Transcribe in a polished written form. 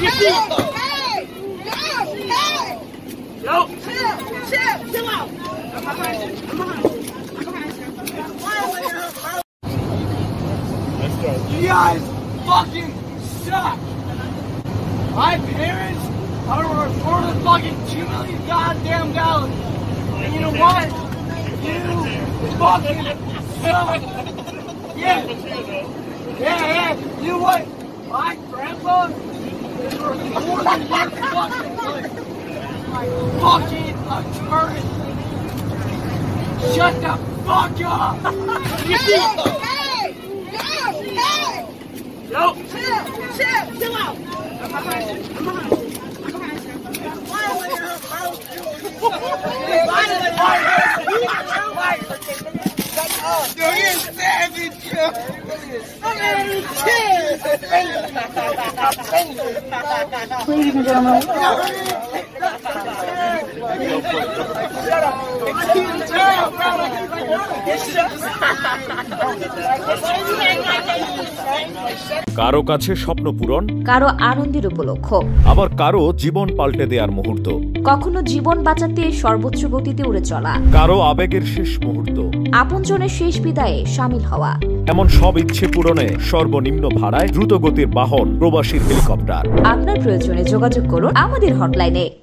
Chill out. I'm behind you. You guys fucking suck. My parents are worth the fucking $2 million goddamn dollars. And you know what? You fucking suck. Yeah. You know what? My grandpa is worth more than your fucking life. My fucking attorney. Shut the fuck up. Hey! No! Chill out! I'm behind you. You're savage! Ladies and gentlemen. কারো কাছে স্বপ্ন পূরণ, কারো আনন্দের উপলক্ষ, আবার কারো জীবন পাল্টে দেওয়ার মুহূর্ত, কখনো জীবন বাঁচাতে সর্বোচ্চ গতিতে উড়ে চলা, কারো আবেগের শেষ মুহূর্ত, আপনজনের শেষ বিদায়ে শামিল হওয়া। এমন সব ইচ্ছে পূরণে সর্বনিম্ন ভাড়ায় দ্রুতগতির বাহন প্রবাসীর হেলিকপ্টার। আপনার প্রয়োজনে যোগাযোগ করুন আমাদের হটলাইনে।